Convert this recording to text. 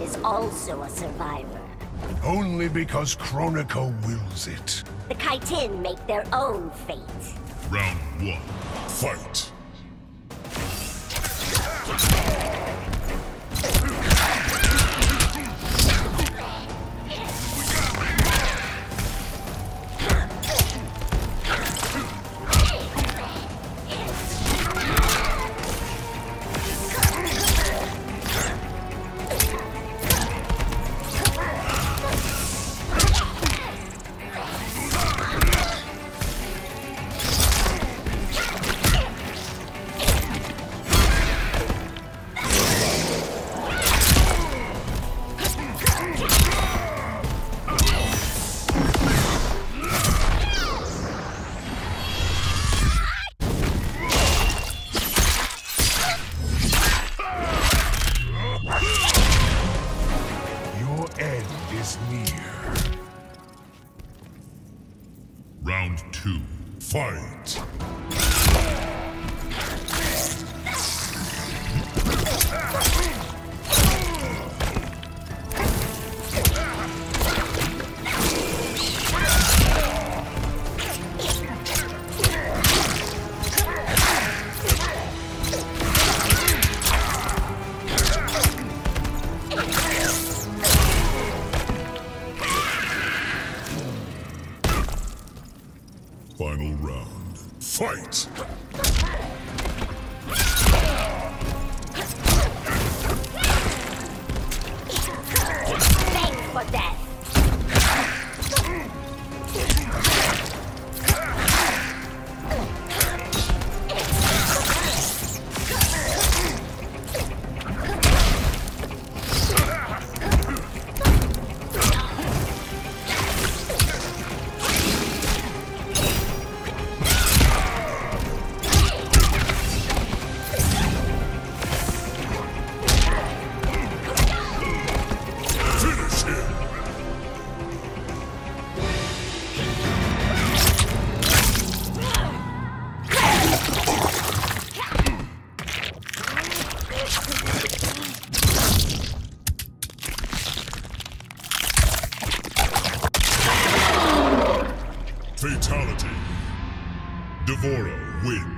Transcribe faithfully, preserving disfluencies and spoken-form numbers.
is also a survivor. Only because Kronika wills it. The Kytin make their own fate. Round one, fight! Round two, fight! Final round, fight! Thanks for that. Fatality. D'Vorah wins.